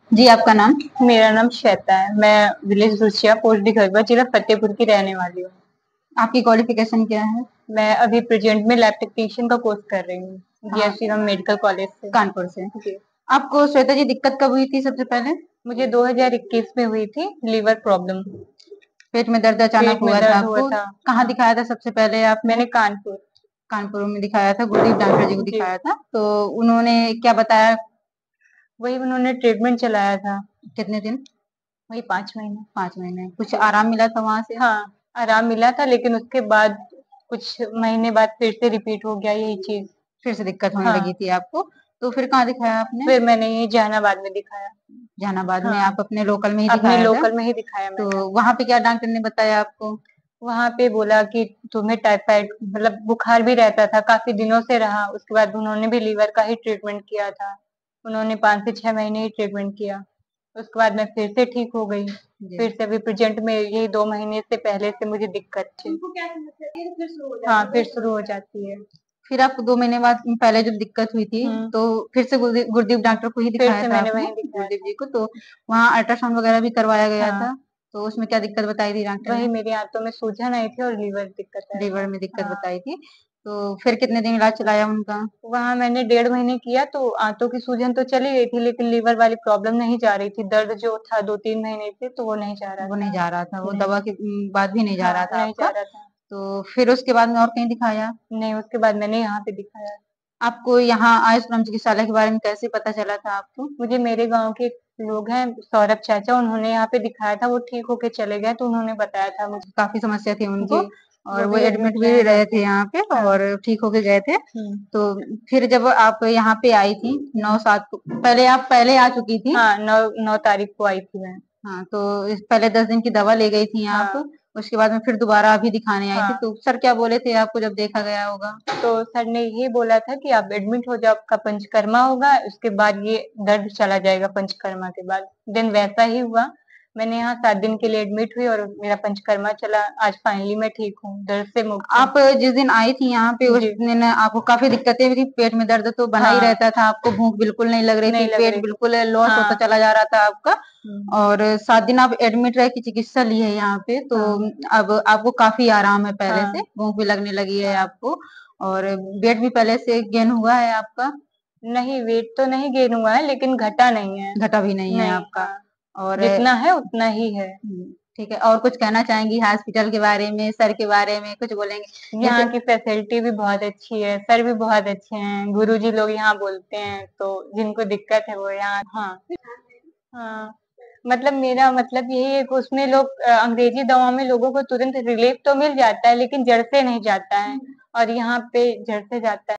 जी, आपका नाम? मेरा नाम श्वेता है। मैं विलेज रुचिया, पोस्ट दिघरबा, जिला फतेहपुर की रहने वाली हूँ। आपकी क्वालिफिकेशन क्या है? मैं अभी प्रेजेंट में लैब टेक्नीशियन का कोर्स कर रही हूँ, हाँ, GS Shri Ram medical college से। कानपुर से। जी। आपको श्वेता जी दिक्कत कब हुई थी सबसे पहले? मुझे 2021 में हुई थी लीवर प्रॉब्लम। पेट में दर्द अचानक पेट में हुआ था दर्द हुआ आपको? था। कहाँ हाँ, दिखाया था सबसे पहले आपने? मैंने कानपुर। कानपुर में दिखाया था, गुरदीप डॉक्टर जी को जी। दिखाया था। तो उन्होंने क्या बताया? वही उन्होंने ट्रीटमेंट चलाया था। कितने दिन? वही 5 महीने। 5 महीने। कुछ जी। आराम मिला था वहाँ से? हाँ, आराम मिला था, लेकिन उसके बाद कुछ महीने बाद फिर से रिपीट हो गया यही चीज। फिर से दिक्कत होने लगी हाँ, थी आपको? तो फिर कहाँ दिखाया आपने? फिर मैंने ये जहानाबाद में दिखाया। जहानाबाद में हाँ, आप अपने लोकल में ही अपने दिखाया था? लोकल में ही दिखाया तो मैंने। वहाँ पे क्या डॉक्टर ने बताया आपको? वहाँ पे बोला कि तुम्हें टाइफाइड मतलब बुखार भी रहता था, काफ़ी दिनों से रहा। उसके बाद उन्होंने भी लीवर का ही ट्रीटमेंट किया था। उन्होंने 5 से 6 महीने ही ट्रीटमेंट किया। उसके बाद मैं फिर से ठीक हो गई। जी। फिर से अभी प्रेज़ेंट में यही 2 महीने से पहले से मुझे दिक्कत थी। उनको क्या समस्या थी? फिर शुरू हो जाती है। हाँ, फिर शुरू हो जाती है। फिर आपको 2 महीने बाद पहले जब दिक्कत हुई थी, हुँ, तो फिर से गुरदीप डॉक्टर को ही फिर दिखाया से था मैंने आपने, वहीं दिखाया गुरदीप था। जी को, तो वहाँ अल्ट्रासाउंड वगैरह भी करवाया गया हाँ, था, तो उसमें क्या दिक्कत बताई थी डॉक्टर वही ने? मेरी आंतों में सूजन आई थी और लीवर दिक्कत आया लीवर था। में दिक्कत हाँ। बताई थी, तो फिर कितने दिन इलाज चलाया उनका? वहाँ मैंने 1.5 महीने किया तो आंतों की सूजन तो चली गई थी, लेकिन लीवर वाली प्रॉब्लम नहीं जा रही थी। दर्द जो था 2-3 महीने से, तो वो नहीं जा रहा वो नहीं था। जा रहा था, वो नहीं। दवा के बाद भी नहीं जा हाँ, रहा था नहीं आपका, जा रहा था। तो फिर उसके बाद में और कहीं दिखाया? नहीं, उसके बाद मैंने यहाँ पे दिखाया। आपको यहाँ आयुष चिकित्सालय के बारे में कैसे पता चला था आपको? मुझे मेरे गाँव के लोग हैं, सौरभ चाचा, उन्होंने यहाँ पे दिखाया था, वो ठीक होके चले गए, तो उन्होंने बताया था मुझे। काफ़ी समस्या थी उनको, जी, और वो वो भी एडमिट एडमिट भी रहे रहे थे रहते हैं। यहाँ पे हाँ। और ठीक होके गए थे। हुँ, तो फिर जब आप यहाँ पे आई थी हुँ। 9-7 को, पहले आप पहले आ चुकी थी? हाँ, 9 तारीख को आई थी मैं। हाँ, तो इस पहले 10 दिन की दवा ले गई थी आप, हाँ, उसके बाद में फिर दोबारा अभी दिखाने आई थी, हाँ। तो सर क्या बोले थे आपको जब देखा गया होगा? तो सर ने ये बोला था कि आप एडमिट हो जाओ, आपका पंचकर्मा होगा, उसके बाद ये दर्द चला जाएगा पंचकर्मा के बाद। देन वैसा ही हुआ। मैंने यहाँ 7 दिन के लिए एडमिट हुई और मेरा पंचकर्मा चला। आज फाइनली मैं ठीक हूँ, दर्द से मुक्त हूँ। आप जिस दिन आई थी यहाँ पे उस जी। दिन आपको काफ़ी दिक्कतें भी थी, पेट में दर्द तो बना ही हाँ, रहता था, आपको भूख बिल्कुल नहीं लग रही थी, नहीं लग पेट रही थी। बिल्कुल लॉस होता हाँ। चला जा रहा था आपका, हुँ, और 7 दिन आप एडमिट रह के चिकित्सा ली है यहाँ पे, तो हाँ, अब आपको काफ़ी आराम है पहले हाँ, से, भूख भी लगने लगी है हाँ। आपको, और वेट भी पहले से गेन हुआ है आपका, नहीं, वेट तो नहीं गेन हुआ है, लेकिन घटा नहीं है। घटा भी नहीं है नहीं, आपका, हाँ। और जितना है उतना ही है। ठीक है, और कुछ कहना चाहेंगी हॉस्पिटल के बारे में, सर के बारे में कुछ बोलेंगे? जैसे यहाँ की फैसिलिटी भी बहुत अच्छी है, सर भी बहुत अच्छे हैं, गुरुजी लोग यहाँ बोलते हैं, तो जिनको दिक्कत है वो यहाँ। हाँ, हाँ। मतलब मेरा मतलब यही है कि उसमें लोग अंग्रेजी दवाओं में लोगों को तुरंत रिलीफ तो मिल जाता है, लेकिन जड़ से नहीं जाता है, और यहाँ पे जड़ से जाता है।